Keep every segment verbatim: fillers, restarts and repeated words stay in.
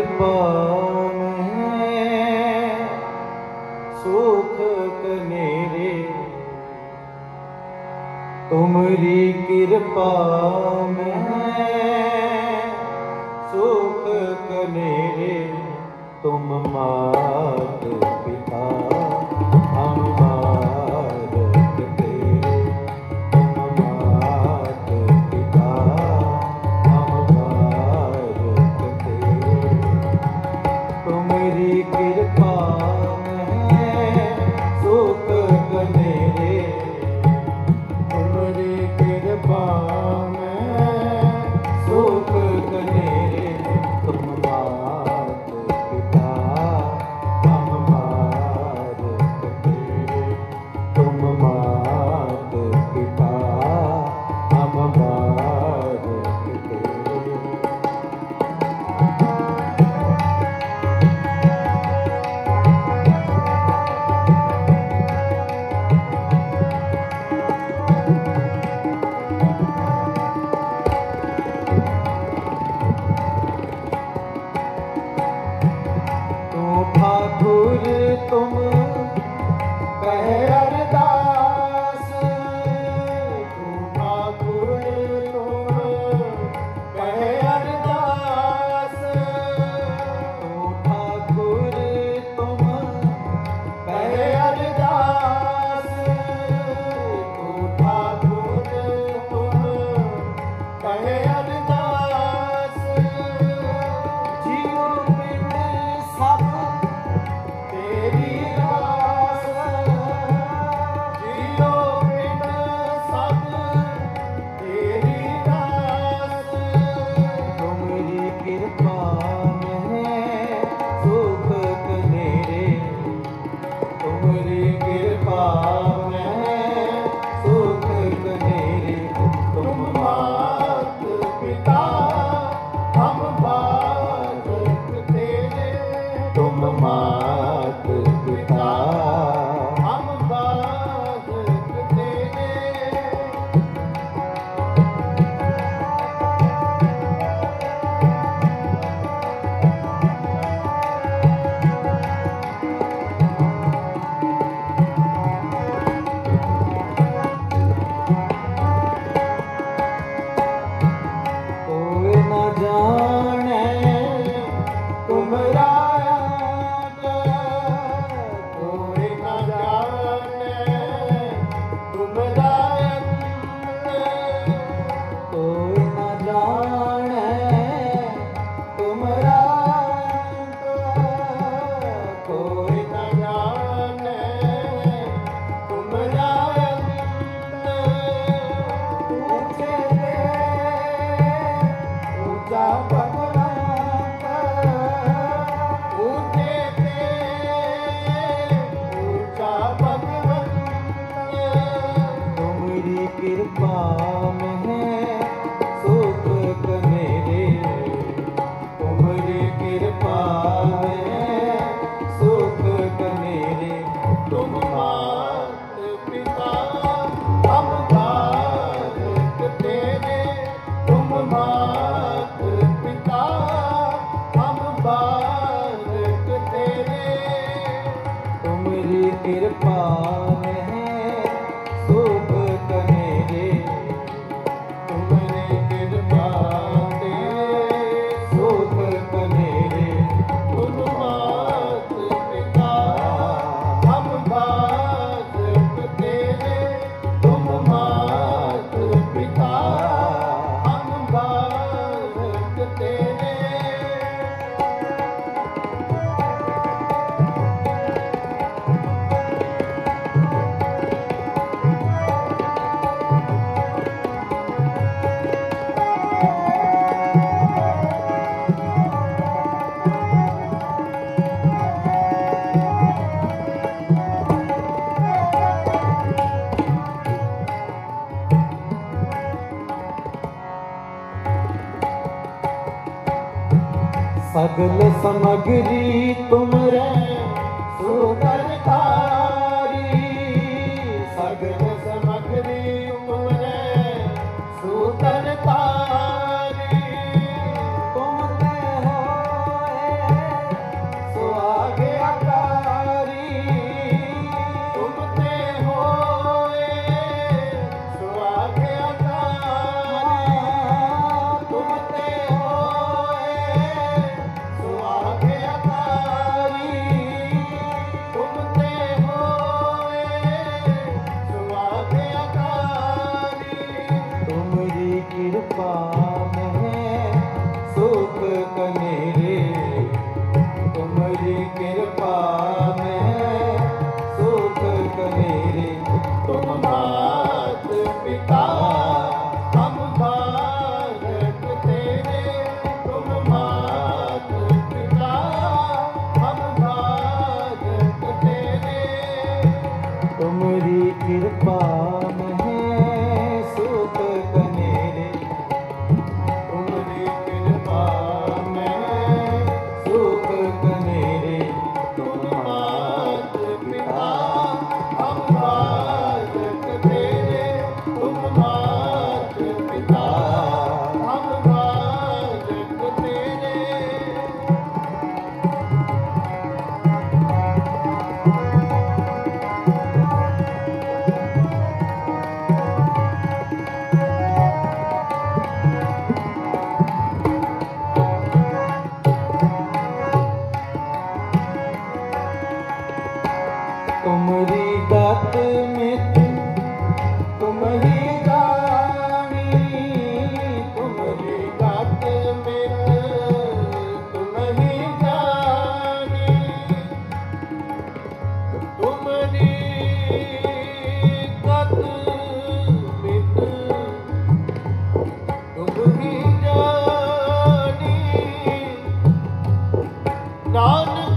कृपा में सुख कनेरे, तुम्हारी कृपा में सुख कनेरे। तुम मात पिता हम बालक तेरे, तुम मात पिता हम बालक तेरे। तुम्हारी कृपा में सुख कनेरे, तुम्हारी कृपा में सुख कनेरे। तुम मात पिता हम बालक तेरे, तुम मात पिता हम बालक तेरे। ठाकुर तुम कहे अरदास, तू ठाकुर तुम कहे अरदास, तू ठाकुर तुम कहे अरदास, तू ठाकुर तुम कहे अरदास। जीव बिन सब तेरी रास, जियो बिन सब तेरी रास। तुम्हारी कृपा में सुख कनेरे, तुम्हारी कृपा में सुख कनेरे। तुम मात पिता हम बालक तेरे, तुम मात पिता हम बालक तेरे। कोई न जाने तुम्हारा अंत, कोई न जाने तुम्हारा अंत, कोई न जाने तुम्हारा अंत, कोई न जाने तुम्हारा अंत। ऊंचे ऊंचा भगवंत, ऊंचे पे ऊंचा भगवंत। तुम्हारी कृपा में सुख कनेरे, तुम्हारी कृपा में सुख कनेरे। तुम मात पिता हम बालक तेरे, तुम मात पिता हम बालक तेरे। तुम्हारी कृपा में सुख कनेरे, तुम्हारी कृपा में सुख कनेरे। तुम मात पिता हम बालक तेरे, तुम मात पिता हम बालक तेरे। सगल समग्री तुमरे सुकरतारी, सगल समग्री तुमरे सुकरतारी। तुम ते हो तुमरी कृपा में सुख कनेरे, तुमरी कृपा में सुख कनेरे, तुम मात पिता हम बालक तेरे, तुम मात पिता हम बालक तेरे। तुमरी गात में तुम ही जानी, तुमरी गात में तुम ही जानी, तुमरी गात में तुम ही जानी, नानक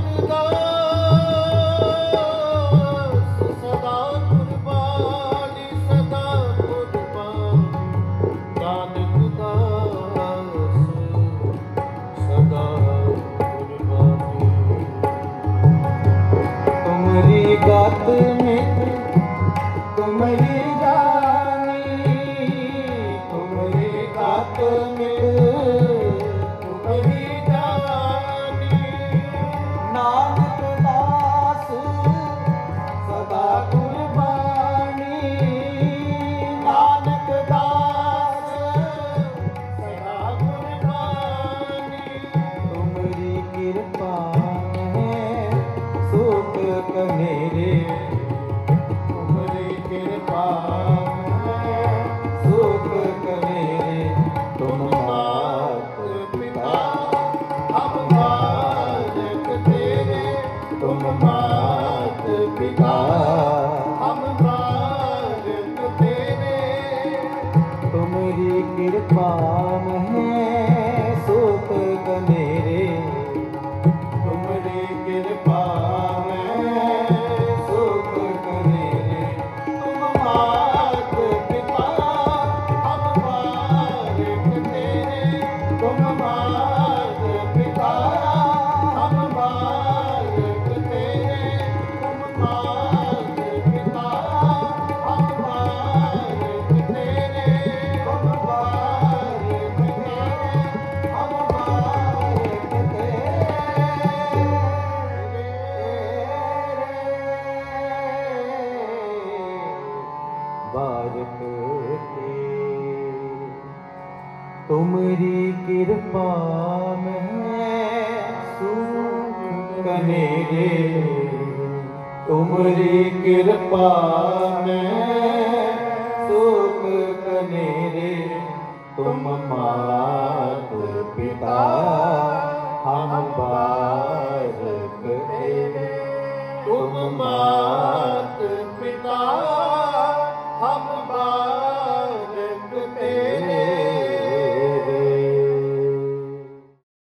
गात में तुम ही जानी, तुम्हारी गात में तुम ही जानी, नानक दास सदा कुर्बानी, नानक दास सदा कुर्बानी, तुम्हारी कृपा सुख कनेरे, तुमरी कृपा सुख कनेरे, तुम मात पिता हम बालक तेरे, तुम मात पिता हम बालक तेरे। तुमरी कृपा में सुख कनेरे, तुमरी कृपा तुमरी कृपा में सुख कनेरे, तुमरी कृपा में सुख कनेरे, तुम मात पिता हम बालक तेरे, तुम मात पिता